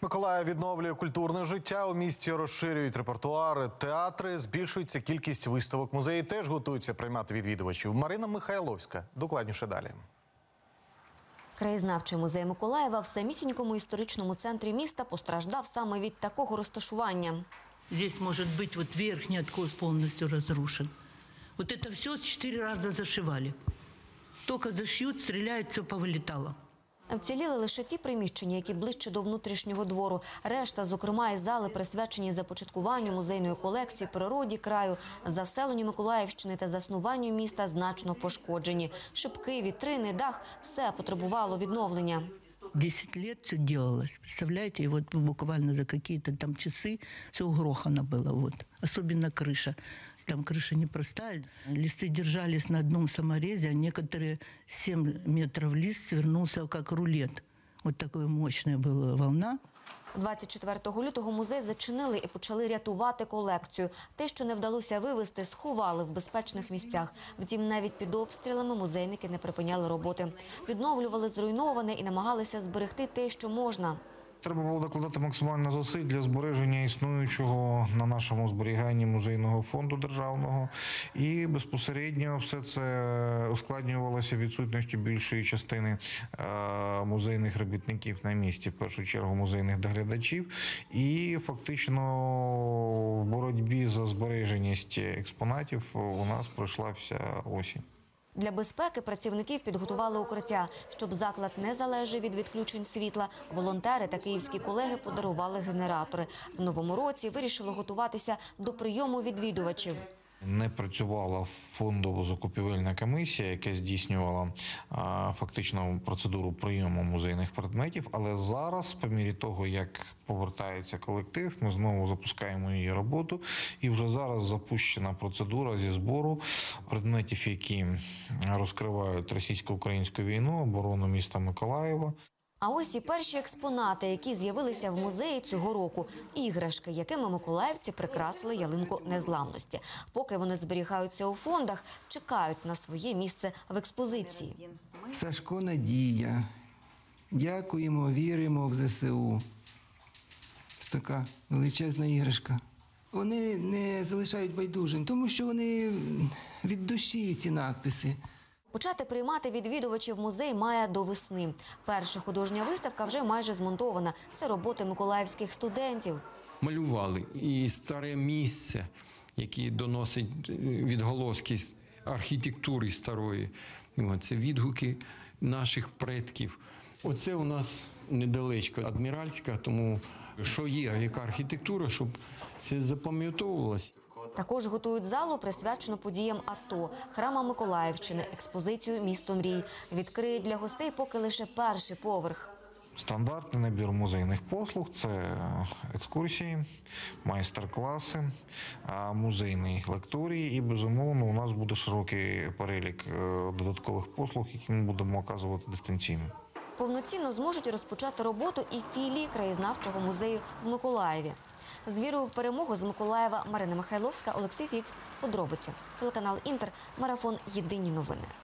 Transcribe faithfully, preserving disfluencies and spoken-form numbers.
Миколаїв відновлює культурне життя. У місті розширюють репертуари, театри, збільшується кількість виставок. Музеї теж готуються приймати відвідувачів. Марина Михайловська. Докладніше далі. Краєзнавчий музей Миколаєва в самісінькому історичному центрі міста постраждав саме від такого розташування. Здесь может быть вот верхний откос полностью разрушен. Вот это все четыре раза зашивали. Только зашьют, стреляют, все повылетало. Вціліли лише ті приміщення, які ближче до внутрішнього двору. Решта, зокрема, і зали, присвячені започаткуванню музейної колекції, природі краю, заселенню Миколаївщини та заснуванню міста, значно пошкоджені. Шибки, вітрини, дах – все потребувало відновлення. Десять лет все делалось, представляете, и вот буквально за какие-то там часы все угрохано было, вот. Особенно крыша. Там крыша непростая. Листы держались на одном саморезе, а некоторые семь метров лист свернулся как рулет. Вот такая мощная была волна. двадцять четвертого лютого музей зачинили і почали рятувати колекцію. Те, що не вдалося вивезти, сховали в безпечних місцях. Втім, навіть під обстрілами музейники не припиняли роботи. Відновлювали зруйноване і намагалися зберегти те, що можна. Треба було докладати максимально зусиль для збереження існуючого на нашому зберіганні музейного фонду державного. І безпосередньо все це ускладнювалося відсутністю більшої частини музейних робітників на місці, в першу чергу музейних доглядачів. І фактично в боротьбі за збереженість експонатів у нас пройшла вся осінь. Для безпеки працівників підготували укриття. Щоб заклад не залежав від відключень світла, волонтери та київські колеги подарували генератори. В новому році вирішили готуватися до прийому відвідувачів. Не працювала фондово-закупівельна комісія, яка здійснювала а, фактично процедуру прийому музейних предметів, але зараз, по мірі того, як повертається колектив, ми знову запускаємо її роботу, і вже зараз запущена процедура зі збору предметів, які розкривають російсько-українську війну, оборону міста Миколаєва. А ось і перші експонати, які з'явилися в музеї цього року. Іграшки, якими миколаївці прикрасили ялинку незламності. Поки вони зберігаються у фондах, чекають на своє місце в експозиції. Сашко Надія. Дякуємо, віримо в зе се у. Ось така величезна іграшка. Вони не залишають байдужим, тому що вони від душі, ці надписи. Почати приймати відвідувачів музей має до весни. Перша художня виставка вже майже змонтована. Це роботи миколаївських студентів. Малювали і старе місце, яке доносить відголоски архітектури старої. Це відгуки наших предків. Оце у нас недалечко Адміральська, тому що є, яка архітектура, щоб це запам'ятовувалося. Також готують залу, присвячену подіям АТО, храма Миколаївщини, експозицію «Місто мрій». Відкриють для гостей поки лише перший поверх. Стандартний набір музейних послуг – це екскурсії, майстер-класи, музейні лекторії і, безумовно, у нас буде широкий перелік додаткових послуг, які ми будемо оказувати дистанційно. Повноцінно зможуть розпочати роботу і філії краєзнавчого музею в Миколаєві. З вірою в перемогу з Миколаєва Марина Михайловська, Олексій Фікс. Подробиці. Телеканал «Інтер». Марафон. Єдині новини.